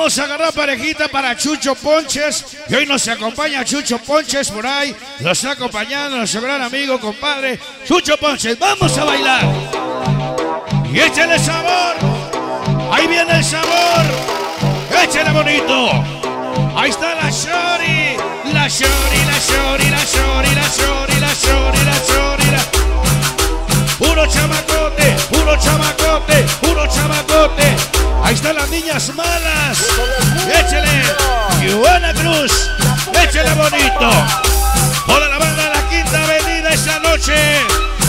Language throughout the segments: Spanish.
Vamos a agarrar parejita para Chucho Ponches. Y hoy nos acompaña Chucho Ponches por ahí. Nos está acompañando nuestro gran amigo, compadre Chucho Ponches. Vamos a bailar. Y échale sabor. Ahí viene el sabor. Échale bonito. Ahí está la shori. La shori, la shori, la shori, la shori, la shori, la shori, la... Puro chamacote, puro chamacote, puro chamacote. Ahí están las niñas malas. Échale, Juana Cruz. Échale bonito. Toda la banda de la Quinta Avenida esta noche.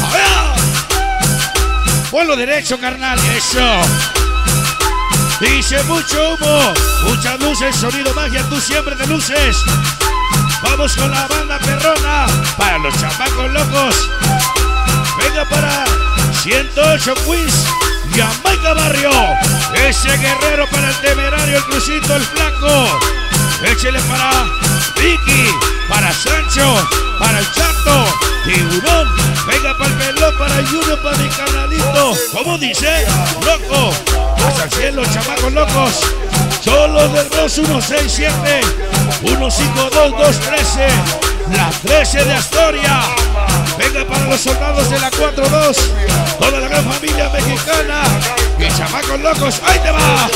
Ponlo derecho, carnal. Eso. Dice mucho humo, muchas luces, sonido magia, tú siempre te luces. Vamos con la banda perrona para los chamacos locos. Venga para 108 Queens, Jamaica Barrio. Ese guerrero para el temerario, el crucito, el flaco. Échele para Vicky, para Sancho, para el Chato, Tiburón. Venga para el pelón, para el Junior, para mi canalito. ¿Cómo dice? Loco. Hasta el cielo, chamacos locos. Cholos del 2167 152-213. La 13 de Astoria. Venga para los soldados de la 42. Toda la gran familia mexicana. Y chamacos locos, ¡ahí te va!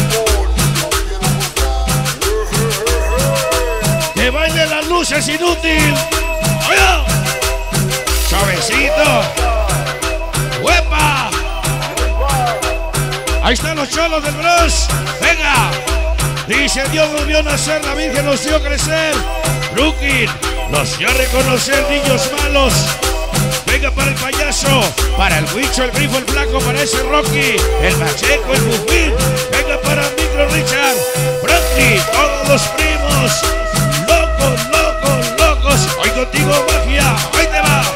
Que baile las luces, inútil. ¡Oye! Suavecito. ¡Huepa! Ahí están los cholos del Bronx. Venga. Dice Dios nos vio nacer, la Virgen nos dio crecer. Brooklyn nos dio a reconocer, niños malos. Venga para el payaso, para el Huicho, el Grifo, el Flaco, para ese Rocky, el Pacheco, el Bufín. Venga para Micro Richard, Frankie, todos los primos. Locos, locos, locos. Hoy contigo magia, ahí te va.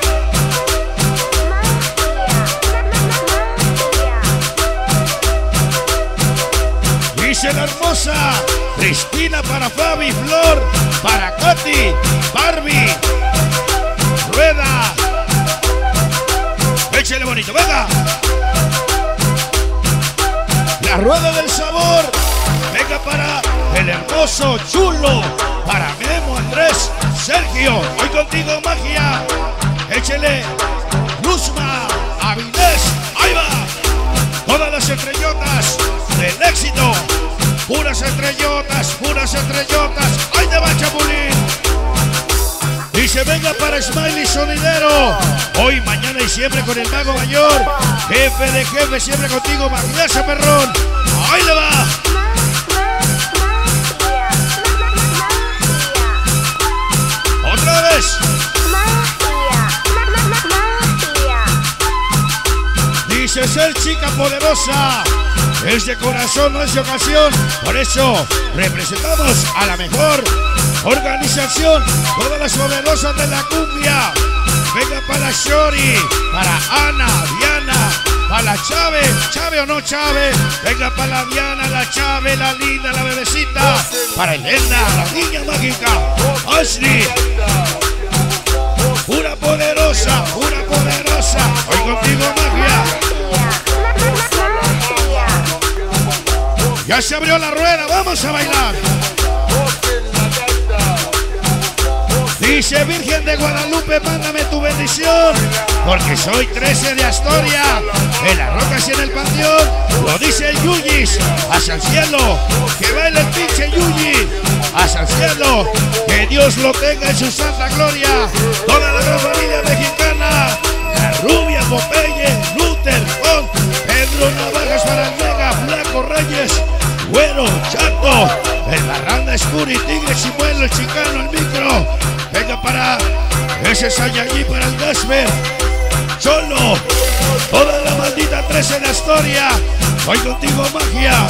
Dice la hermosa Cristina para Fabi, Flor, para Coti, Barbie, Rueda. Échale bonito, venga. La rueda del sabor. Venga para el hermoso Chulo, para Memo, Andrés, Sergio. Hoy contigo magia. Échale Luzma, Avilés, ahí va. Todas las estrellotas del éxito. Puras estrellotas, puras estrellotas. ¡Ahí te va, Chapulín! Dice, venga para Smiley Sonidero. Hoy, mañana y siempre con el mago mayor. Jefe de jefe, siempre contigo, magnazo perrón. ¡Ahí le va! ¡Otra vez! Dice, ser chica poderosa. Es de corazón, no es de ocasión. Por eso representamos a la mejor organización. Todas las poderosas de la cumbia. Venga para Shori, para Ana, Diana, para la Chave, Chave o no Chave. Venga para la Diana, la Chave, la linda, la bebecita. Para Elena, la niña mágica. Ashley. Pura poderosa, pura poderosa. Hoy contigo magia. Ya se abrió la rueda, vamos a bailar. Dice Virgen de Guadalupe, mándame tu bendición, porque soy 13 de Astoria, en las rocas y en el panteón. Lo dice el Yuyis, hacia el cielo, que baile el pinche Yuyi, hacia el cielo, que Dios lo tenga en su santa gloria. Toda la gran familia mexicana, la Rubia, Popeye, Luther, Juan, Pedro Navajas para el Mega, Flaco Reyes, Güero, Chato, el Barranda, Scuri, Tigre, Chimuelo, el Chicano, el Micro. Venga para ese Sayagui, para el Gasper, Cholo, toda la maldita 13 de Astoria. Hoy contigo magia.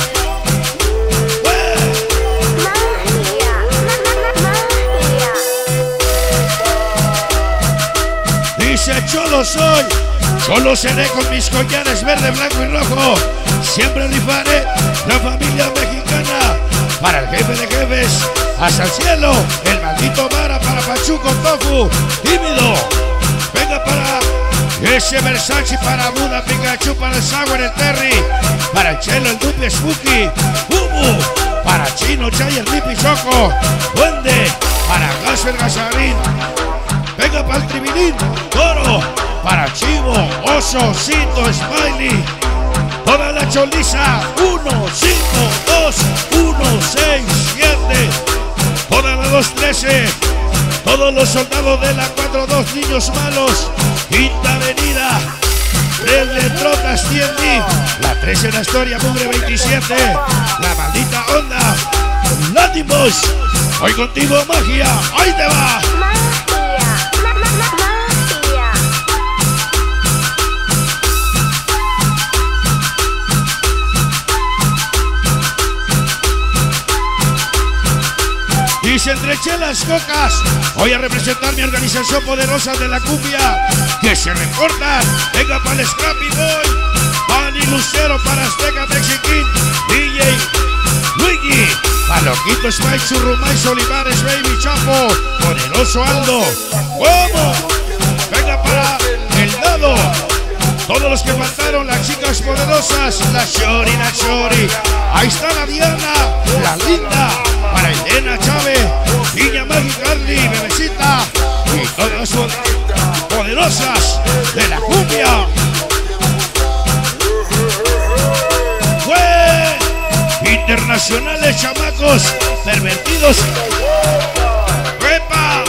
Dice Cholo soy, solo seré con mis collares verde, blanco y rojo. Siempre rifaré la familia mexicana. Para el jefe de jefes, hasta el cielo, el maldito Vara, para Pachuco, Tofu, Tímido. Venga para ese Versace, para Buda, Pikachu, para el Sauer, el Terry, para el Chelo, el Dupe, Spooky, Bubu. para Chino, Chay, el Lipi Choco, Duende, para Gasser Gasarín. Venga para el Tribilín, Toro, para Chivo, Oso, Cito, Smiley. Toda la choliza, 1, 5, 2, 1, 6, 7. Toda la 213. Todos los soldados de la 4-2, niños malos. Quinta Avenida. 3 de Trotas, TND. La 13 de la historia, Mugre 27. La maldita onda. Latin Boys. Hoy contigo, magia. Ahí te va. Y se entreché las cocas. Voy a representar mi organización poderosa de la cumbia. Que se recortan. Venga para el Scrappy Boy. Pani Lucero para Azteca Mexiquín. DJ Luigi. Paloquito Spike, Churrumais, Olivares, Baby Chapo. Poderoso Aldo. ¿Cómo? Venga para el Dado. Todos los que faltaron, las chicas poderosas. La Shori, la Shori. Ahí está la Diana, la linda. Para Elena Chávez, Niña Mágica, Carly, Bebecita. Y todas son poderosas de la cumbia. ¡Fue! Internacionales, chamacos pervertidos. ¡Huepa!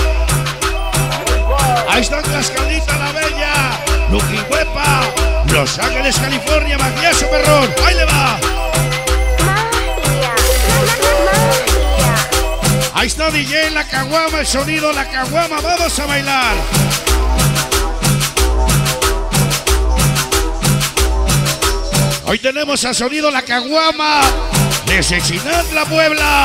Ahí están Cascadita la Bella, Lucky Huepa, Los Ángeles, California, Maquillazo Perrón. ¡Ahí le va! Ahí está DJ La Caguama, el sonido La Caguama, vamos a bailar. Hoy tenemos a sonido La Caguama desde Chinantla, Puebla.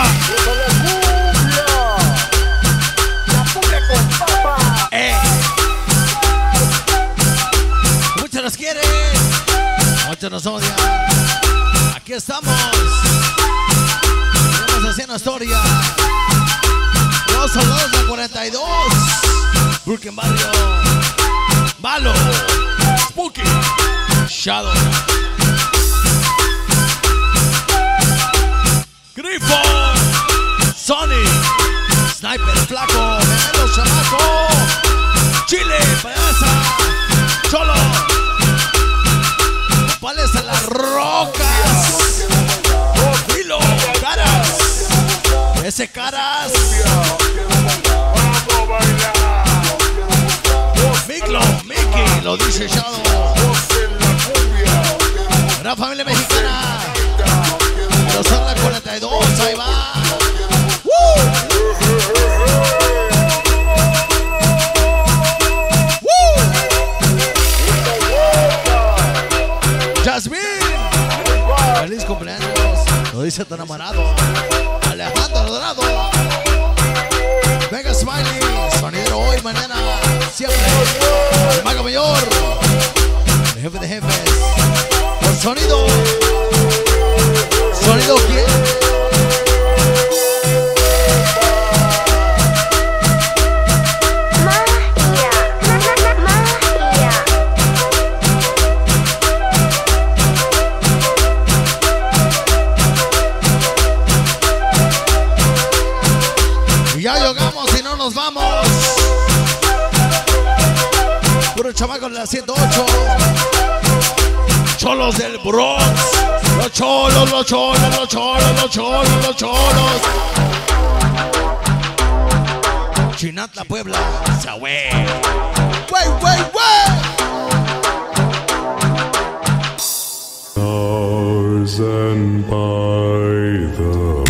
Muchos nos quieren, muchos nos odian. Aquí estamos. Estamos haciendo historia. Los soldados del 42. Brooklyn Barrio. Balo. Spooky. Shadow. Grifo. Sonic. Sniper Flaco. Gemelo Chamaco. Chile. Payasa. Cholo. Pales a las rocas. Hilo. Caras. Ese Caras. Miklo, Mickey, lo dice Shadow. Gran familia mexicana. Los Arla 42, ahí va. Jasmine. Feliz cumpleaños. Lo dice tan amarado. Alejandro Dorado. Venga Smiley. Sonidero hoy, mañana, siempre. El mago mayor. El jefe de jefes. Por sonido. ¿Sonido quién? Ya llegamos y no nos vamos. Puro chamaco de la 108. Cholos del Bronx. Los cholos, los cholos, los cholos, los cholos, los cholos. Chinantla, Puebla. Sahue. Wey, wey, wey. Stars and by the